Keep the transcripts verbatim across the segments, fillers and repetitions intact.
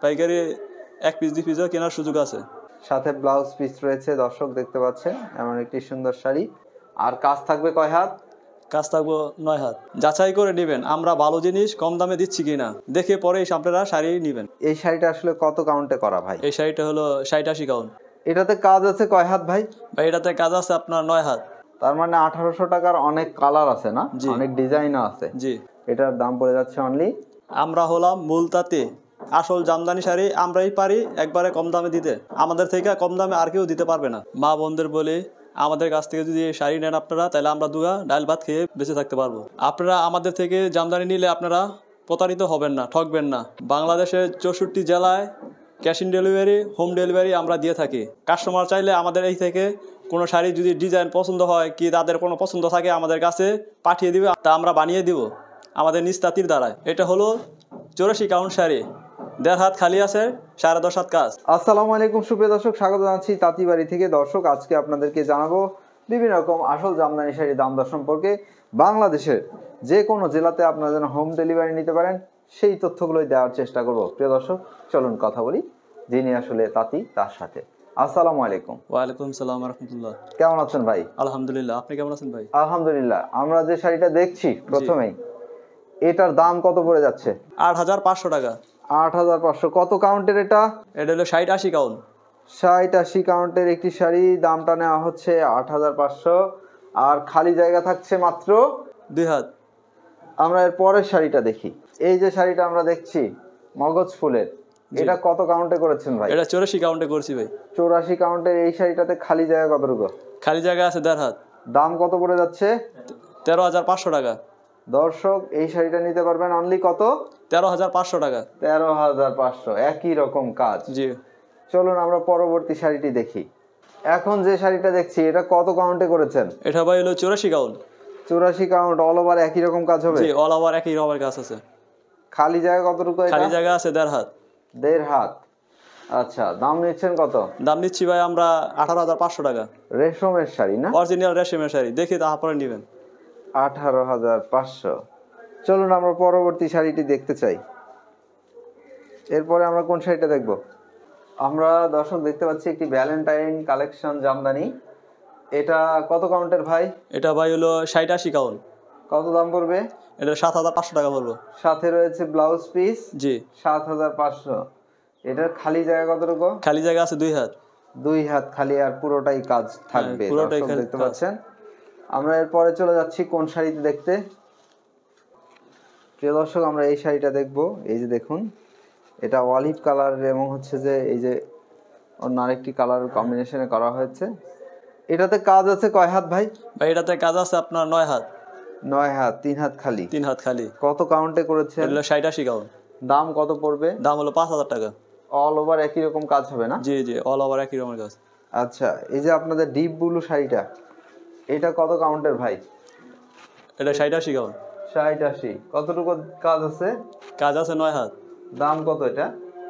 পাইকারি এক পিস দুই পিসও কেনার সুযোগ আছে। সাথে ব্লাউজ পিস রয়েছে, দর্শক দেখতে পাচ্ছেন এমন একটি সুন্দর শাড়ি। আর কাজ থাকবে কয় হাত? কাজ থাকবো নয় হাত। যাচাই করে নেবেন আমরা ভালো জিনিস কম দামে দিচ্ছি কিনা, দেখে পরে আপনারা শাড়ি নেবেন। এই শাড়িটা আসলে কত কাউন্টে করা ভাই? এই শাড়িটা হলো ষাট আশি কাউন্ট। এটাতে কাজ আছে কয় হাত ভাই? ভাই এটাতে কাজ আছে আপনার নয় হাত। তার মানে আঠারোশো টাকার অনেক কালার আছে না, অনেক ডিজাইনও আছে। জি, এটার দাম পড়ে যাচ্ছে অনলি। আমরা হলাম মূলতাতে আসল জামদানি শাড়ি আমরাই পারি একবারে কম দামে দিতে, আমাদের থেকে কম দামে আর কেউ দিতে পারবে না। মা বোনদের বলে আমাদের কাছ থেকে যদি শাড়ি নেন আপনারা, তাহলে আমরা দুগা ডাল ভাত খেয়ে বেঁচে থাকতে পারবো। আপনারা আমাদের থেকে জামদানি নিলে আপনারা প্রতারিত হবেন না, ঠকবেন না। বাংলাদেশের চৌষট্টি জেলায় cash on delivery, home delivery আমরা দিয়ে থাকি। কাস্টমার চাইলে আমাদের এই থেকে কোনো শাড়ি যদি ডিজাইন পছন্দ হয় কি তাদের কোনো পছন্দ থাকে আমাদের কাছে পাঠিয়ে দিবে, তা আমরা বানিয়ে দিব আমাদের নিজ তাঁতির দ্বারায়। এটা হলো চৌরাশি কাউন্ট শাড়ি, দেড় হাত খালি আছে, সাড়ে দশ হাত কাজ। আসসালামু আলাইকুম সুপ্রিয় দর্শক, স্বাগত জানাচ্ছি তাঁতিবাড়ি থেকে। দর্শক আজকে আপনাদেরকে জানাবো বিভিন্ন রকম আসল জামদানি শাড়ির দাম দর সম্পর্কে। বাংলাদেশের যে কোনো জেলাতে আপনারা যেন হোম ডেলিভারি নিতে পারেন সেই তথ্যগুলোই দেওয়ার চেষ্টা করব। প্রিয় দর্শক চলুন কথা বলি যিনি আসলে তাঁতি তার সাথে। আসসালামু আলাইকুম। ওয়ালাইকুম সালাম রাহমাতুল্লাহ। কেমন আছেন ভাই? আলহামদুলিল্লাহ, আপনি কেমন আছেন ভাই? আলহামদুলিল্লাহ। আমরা যে শাড়িটা দেখছি প্রথমেই, এটার দাম কত পড়ে যাচ্ছে? আট হাজার পাঁচশো টাকা। আট হাজার পাঁচশো। কত কাউন্টের এটা? এটা হলো ষাট আশি কাউন্ট। ষাট আশি কাউন্টের একটি শাড়ি, দামটা নেওয়া হচ্ছে আট হাজার পাঁচশো। আর খালি জায়গা থাকছে মাত্র দুই হাত। আমরা এর পরের শাড়িটা দেখি। এই যে শাড়িটা আমরা দেখছি মগজ ফুলের, এটা কত কাউন্টে করেছেন ভাই? এটা চৌরাশি কাউন্টে করছি ভাই। চৌরাশি কাউন্টের এই শাড়িটাতে খালি জায়গা কতটুকু? খালি জায়গা আছে দেড় হাত। দাম কত পড়ে যাচ্ছে? তেরো হাজার পাঁচশো টাকা। দর্শক এই শাড়িটা নিতে পারবেন অনলি কত? তেরো হাজার পাঁচশো টাকা। তেরো হাজার পাঁচশো, একই রকম কাজ। জি, চলুন আমরা পরবর্তী শাড়িটি দেখি। এখন যে শাড়িটা দেখছি এটা কত কাউন্টে করেছেন? এটা ভাই হলো চৌরাশি কাউন্ট। চৌরাশি কাউন্ট, অল ওভার একই রকম কাজ হবে? জি, অল ওভার একই রকমের কাজ আছে। খালি জায়গা কতটুকু? খালি জায়গা আছে দেড় হাত। দেড় হাত। আচ্ছা, দাম নিচ্ছেন কত? দাম নিচ্ছি ভাই আমরা আঠারো হাজার পাঁচশো টাকা। রেশমের শাড়ি না? অরিজিনাল রেশমের শাড়ি, দেখি তারপরে নেবেন। আঠারো হাজার পাঁচশো। চলুন আমরা পরবর্তী শাড়িটি দেখতে চাই। এরপরে আমরা কোন শাড়িটা দেখব? আমরা দর্শক দেখতে পাচ্ছি একটি ভ্যালেন্টাইন কালেকশন জামদানি। এটা কত কাউন্টের ভাই? এটা ভাই হলো ষাট আশি কাউন্ট। কত দাম পড়বে? এটা সাত হাজার পাঁচশো টাকা পড়বে। সাথে রয়েছে ব্লাউজ পিস। জি, সাত হাজার পাঁচশো। এটার খালি জায়গা কতটুকু? খালি জায়গা আছে দুই হাত। দুই হাত খালি, আর পুরোটাই কাজ থাকবে। পুরোটাই দর্শক দেখতে পাচ্ছেন। আমরা এরপরে চলে যাচ্ছি কোন শাড়িতে দেখতে। প্রিয় দর্শক আমরা এই শাড়িটা দেখব। এই যে দেখুন, এটা অলিভ কালার এবং হচ্ছে যে এই যে অন্য আরেকটি কালার কম্বিনেশনে করা হয়েছে। এটাতে কাজ আছে কয় হাত ভাই? ভাই এটাতে কাজ আছে আপনার নয় হাত। নয় হাত, তিন হাত খালি। তিন হাত খালি। কত কাউন্টে করেছে? এটা হলো ষাট আশি কাউন্ট। দাম কত পড়বে? দাম হলো পাঁচ হাজার টাকা। অল ওভার একই রকম কাজ হবে না? জি জি, অল ওভার একই রকমের কাজ। আচ্ছা, এই যে আপনাদের ডিপ ব্লু শাড়িটা, এটা কত কাউন্টের ভাই? এটা ষাট আশি কাউন্ট। ষাট আশি। কতটুকু কাজ আছে? কাজ আছে নয় হাত। দাম কত এটা?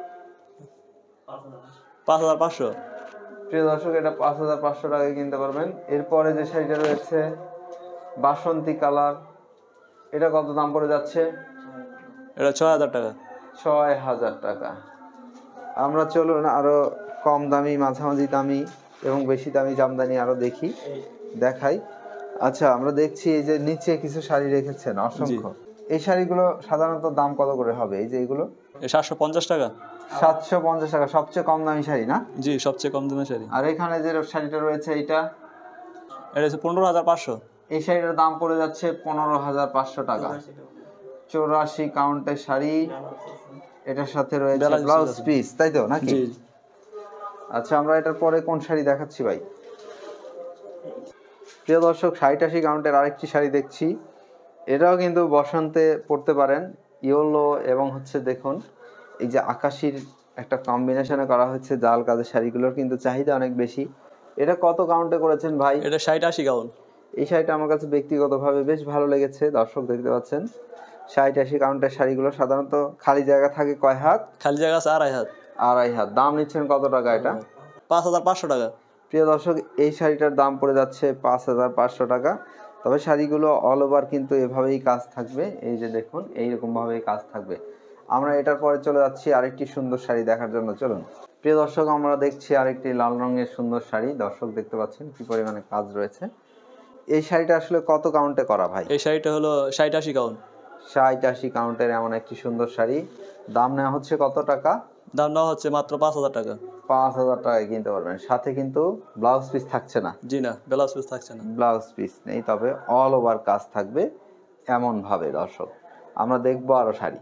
পাঁচ হাজার পাঁচশো। প্রিয় দর্শক এটা পাঁচ হাজার পাঁচশো টাকায় কিনতে পারবেন। এরপরে যে শাড়িটা রয়েছে বাসন্তী কালার, এটা কত দাম পড়ে যাচ্ছে? এটা ছয় হাজার টাকা। ছয় হাজার টাকা। আমরা চলুন আরো কম দামি, মাঝামাঝি দামি এবং বেশি দামি জামদানি আরো দেখি, দেখাই। আচ্ছা, আমরা দেখছি এই যে নিচে কিছু শাড়ি রেখেছেন অসংখ্য। এই শাড়িগুলো সাধারণত দাম কত করে হবে? এই যে এগুলো সাতশো পঞ্চাশ টাকা। সাতশো পঞ্চাশ টাকা, সবচেয়ে কম দামি শাড়ি না? জি, সবচেয়ে কম দামের শাড়ি। আর এখানে যে শাড়িটা রয়েছে এইটা, এটা হচ্ছে পনেরো হাজার পাঁচশো। এই শাড়িটার দাম পড়ে যাচ্ছে পনেরো হাজার পাঁচশো টাকা। চৌরাশি কাউন্টের শাড়ি, এটার সাথে রয়েছে ব্লাউজ পিস, তাই তো নাকি? আচ্ছা, আমরা এটার পরে কোন শাড়ি দেখাচ্ছি ভাই? প্রিয় দর্শক ষাট আশি কাউন্টের আরেকটি শাড়ি দেখছি। এটাও কিন্তু বসন্তে পরতে পারেন। ইয়েলো এবং হচ্ছে দেখুন এই যে আকাশির একটা কম্বিনেশনে করা হচ্ছে জাল কাজের শাড়িগুলোর কিন্তু চাহিদা অনেক বেশি। এটা কত কাউন্টে করেছেন ভাই? এটা ষাট আশি কাউন্ট। এই শাড়িটা আমার কাছে ব্যক্তিগতভাবে বেশ ভালো লেগেছে। দর্শক দেখতে পাচ্ছেন ষাট আশি কাউন্টের শাড়িগুলো সাধারণত খালি জায়গা থাকে কয় হাত? খালি জায়গা আছে আড়াই হাত। আড়াই হাত। দাম নিচ্ছেন কত টাকা এটা? পাঁচ হাজার পাঁচশো টাকা। প্রিয় দর্শক এই শাড়িটার দাম পড়ে যাচ্ছে পাঁচ হাজার পাঁচশো টাকা। তবে শাড়িগুলো অল ওভার কিন্তু এভাবেই কাজ থাকবে। এই যে দেখুন এইরকম ভাবেই কাজ থাকবে। আমরা এটার পরে চলে যাচ্ছি আরেকটি সুন্দর শাড়ি দেখার জন্য। চলুন প্রিয় দর্শক, আমরা দেখছি আরেকটি লাল রঙের সুন্দর শাড়ি। দর্শক দেখতে পাচ্ছেন কি পরিমাণে কাজ রয়েছে। এই শাড়িটা আসলে কত কাউন্টে করা ভাই? এই শাড়িটা হলো ষাট আশি কাউন্ট। ষাট আশি কাউন্টের এমন একটি সুন্দর শাড়ি। দাম নেওয়া হচ্ছে কত টাকা? দাম নেওয়া হচ্ছে মাত্র পাঁচ হাজার টাকা। পাঁচ হাজার টাকায় কিনতে পারবেন। সাথে কিন্তু ব্লাউজ পিস থাকছে না। জি না, ব্লাউজ পিস থাকছে না। ব্লাউজ পিস নেই, তবে অল ওভার কাজ থাকবে এমন ভাবে। দর্শক আমরা দেখবো আরো শাড়ি।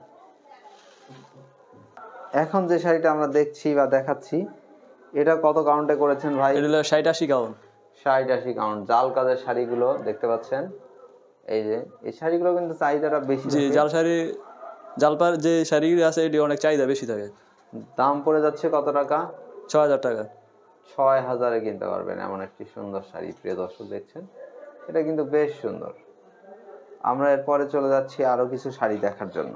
এখন যে শাড়িটা আমরা দেখছি বা দেখাচ্ছি, এটা কত কাউন্টে করেছেন ভাই? এটা হলো ষাট আশি কাউন্ট। ষাট আশি কাউন্ট জাল কাজের শাড়িগুলো দেখতে পাচ্ছেন। এই যে এই শাড়িগুলো কিন্তু চাহিদাটা বেশি। জি, জাল শাড়ি, জালপার যে শাড়িগুলো আছে এটি অনেক চাহিদা বেশি থাকে। দাম পড়ে যাচ্ছে কত টাকা? ছয় হাজার টাকা। ছয় হাজারে কিনতে পারবেন এমন একটি সুন্দর শাড়ি। প্রিয় দর্শক দেখছেন, এটা কিন্তু বেশ সুন্দর। আমরা এরপরে চলে যাচ্ছি আরো কিছু শাড়ি দেখার জন্য।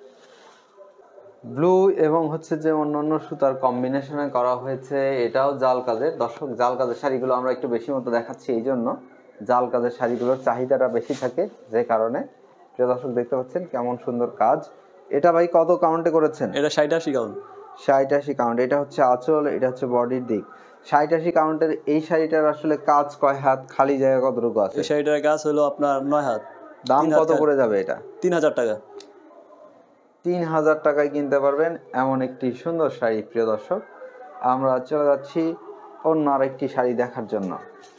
ব্লু এবং হচ্ছে যে অন্য অন্য সুতার কম্বিনেশনে করা হয়েছে, এটাও জাল কাজের। দর্শক জাল কাজের শাড়িগুলো আমরা একটু বেশি মতো দেখাচ্ছি, এই জন্য জাল কাজের শাড়িগুলোর চাহিদাটা বেশি থাকে, যে কারণে। প্রিয় দর্শক দেখতে পাচ্ছেন কেমন সুন্দর কাজ। এটা ভাই কত কাউন্টে করেছেন? এটা ষাট আশি কাউন্ট। ষাট আশি কাউন্ট। এটা হচ্ছে আঁচল, এটা হচ্ছে বডির দিক। ষাট আশি কাউন্টের এই শাড়িটার আসলে কাজ কয় হাত, খালি জায়গা কতটুকু আছে? এই শাড়িটার কাজ হলো আপনার নয় হাত। দাম কত করে যাবে এটা? তিন হাজার টাকা। তিন হাজার টাকায় কিনতে পারবেন এমন একটি সুন্দর শাড়ি। প্রিয় দর্শক আমরা চলে যাচ্ছি অন্য আরেকটি শাড়ি দেখার জন্য।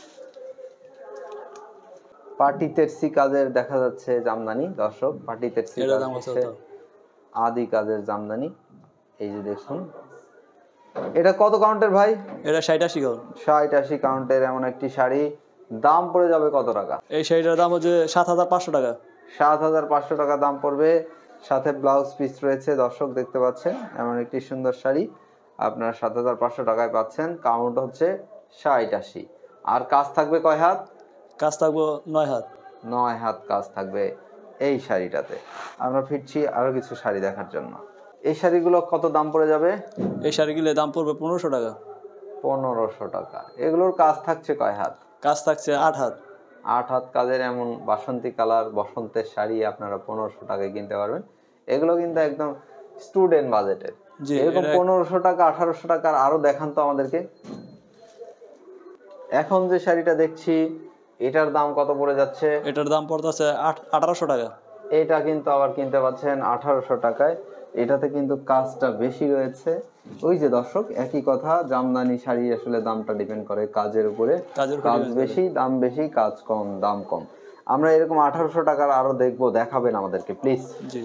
পার্টি তেরসি কাজের দেখা যাচ্ছে জামদানি। দর্শক পার্টি তেরসি কাজ হচ্ছে আদি কাজের জামদানি। এই যে দেখুন, এটা কত কাউন্টের ভাই? এটা ষাট আশি কাউন্ট। ষাট আশি কাউন্টের এমন একটি শাড়ি। দাম পড়ে যাবে কত টাকা? এই শাড়িটার দাম হচ্ছে সাত হাজার পাঁচশো টাকা। সাত হাজার পাঁচশো টাকা দাম পড়বে। সাথে ব্লাউজ পিস রয়েছে। দর্শক দেখতে পাচ্ছেন এমন একটি সুন্দর শাড়ি আপনার সাত হাজার পাঁচশো টাকায় পাচ্ছেন। কাউন্ট হচ্ছে ষাট আশি। আর কাজ থাকবে কয় হাত? কাজ থাকবো নয় হাত। নয় হাত কাজ থাকবে এই শাড়িটাতে। আমরা ফিরছি আরো কিছু শাড়ি দেখার জন্য। এই শাড়িগুলো কত দাম পড়ে যাবে? এই শাড়িগুলোর দাম পড়বে পনেরোশো টাকা। পনেরোশো টাকা। এগুলোর কাজ থাকছে কয় হাত? কাজ থাকছে আট হাত। আট হাত কাজের এমন বাসন্তী কালার বসন্তের শাড়ি আপনারা পনেরোশো টাকায় কিনতে পারবেন। এগুলো কিন্তু একদম স্টুডেন্ট বাজেটের। এরকম পনেরোশো টাকা আঠারোশো টাকার আরো দেখান তো আমাদেরকে। এখন যে শাড়িটা দেখছি এটার দাম কত পড়ে যাচ্ছে? এটার দাম পড়তেছে আঠারোশো টাকা। এটা কিন্তু আবার কিনতে পাচ্ছেন আঠারোশো টাকায়। এটাতে কিন্তু কাজটা বেশি রয়েছে। ওই যে দর্শক একই কথা, জামদানি শাড়ি আসলে দামটা ডিপেন্ড করে কাজের উপরে। কাজ বেশি দাম বেশি, কাজ কম দাম কম। আমরা এরকম আঠারোশো টাকার আরো দেখবো, দেখাবেন আমাদেরকে প্লিজ। জি।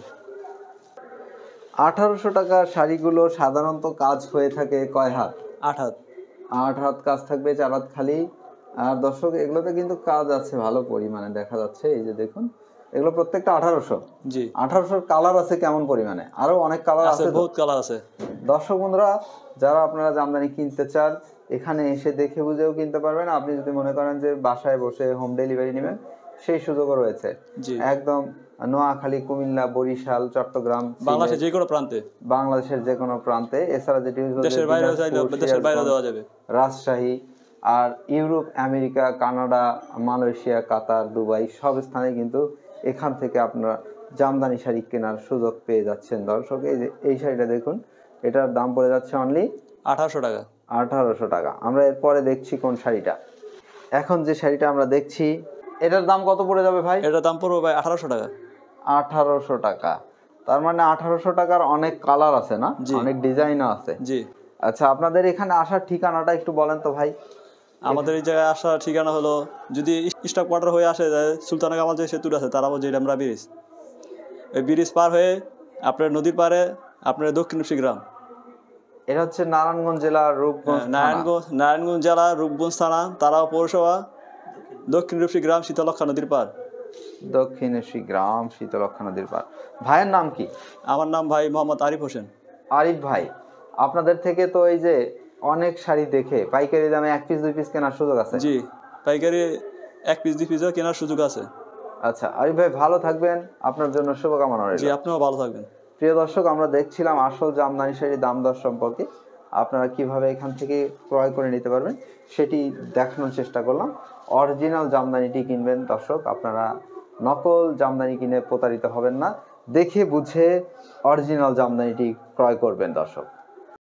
আঠারোশো টাকার শাড়িগুলো সাধারণত কাজ হয়ে থাকে কয় হাত? আট হাত। আট হাত কাজ থাকবে, চার হাত খালি। আর দর্শক এগুলোতে কিন্তু কাজ আছে ভালো পরিমাণে দেখা যাচ্ছে। এই যে দেখুন, এগুলো প্রত্যেকটা আঠারোশো। জি। আঠারোশোর কালার আছে কেমন পরিমাণে? আরো অনেক কালার আছে, বহুত কালার আছে। দর্শক বন্ধুরা যারা আপনারা জামদানি কিনতে চান এখানে এসে দেখে বুঝেও কিনতে পারবেন। আপনি যদি মনে করেন যে বাসায় বসে হোম ডেলিভারি নেবেন, সেই সুযোগও রয়েছে। একদম নোয়াখালী, কুমিল্লা, বরিশাল, চট্টগ্রাম, বাংলাদেশের যে কোনো প্রান্তে, বাংলাদেশের যে কোনো প্রান্তে। এছাড়া যেটি দেশের বাইরে চাইলে দেশের বাইরে দেওয়া যাবে। রাজশাহী আর Europe, America, Canada, Malaysia, Qatar, Dubai সব স্থানে কিন্তু এখান থেকে আপনারা জামদানি শাড়ি কেনার সুযোগ পেয়ে যাচ্ছেন। দর্শক এই যে এই শাড়িটা দেখুন, এটার দাম পড়ে যাচ্ছে অনলি আঠারোশো টাকা। আঠারোশো টাকা। আমরা এরপরে দেখছি কোন শাড়িটা। এখন যে শাড়িটা আমরা দেখছি এটার দাম কত পড়ে যাবে ভাই? এটার দাম পড়বে ভাই আঠারোশো টাকা। আঠারোশো টাকা। তার মানে আঠারোশো টাকার অনেক কালার আছে না, অনেক ডিজাইনও আছে। জি। আচ্ছা আপনাদের এখানে আসার ঠিকানাটা একটু বলেন তো ভাই। আমাদের এই জায়গায় আসার ঠিকানা হলো, যদি স্টক কোয়ার্টার হয়ে আসে সুলতানা কামাল যে সেতুটা আছে তারা বলছে আমরা ব্রিজ, ওই ব্রিজ পার হয়ে আপনার নদীর পারে আপনার দক্ষিণ গ্রাম। এটা হচ্ছে নারায়ণগঞ্জ জেলা রূপগঞ্জ নারায়ণগঞ্জ নারায়ণগঞ্জ জেলা রূপগঞ্জ থানা, তারাও পৌরসভা, দক্ষিণ রূপসী গ্রাম, শীতলক্ষা নদীর পার। দক্ষিণ রূপসী গ্রাম, শীতলক্ষা নদীর পার। ভাইয়ের নাম কি? আমার নাম ভাই মোহাম্মদ আরিফ হোসেন। আরিফ ভাই, আপনাদের থেকে তো এই যে অনেক শাড়ি দেখে পাইকারি দামে এক পিস দুই পিস কেনার সুযোগ আছে? জি, পাইকারি এক পিস দুই পিসও কেনার সুযোগ আছে। আচ্ছা আরিফ ভাই ভালো থাকবেন, আপনার জন্য শুভকামনা রইল। জি, আপনিও ভালো থাকবেন। প্রিয় দর্শক আমরা দেখছিলাম আসল জামদানি শাড়ির দাম দর সম্পর্কে, আপনারা কিভাবে এখান থেকে ক্রয় করে নিতে পারবেন সেটি দেখানোর চেষ্টা করলাম। অরিজিনাল জামদানিটি কিনবেন দর্শক, আপনারা নকল জামদানি কিনে প্রতারিত হবেন না। দেখে বুঝে অরিজিনাল জামদানিটি ক্রয় করবেন দর্শক।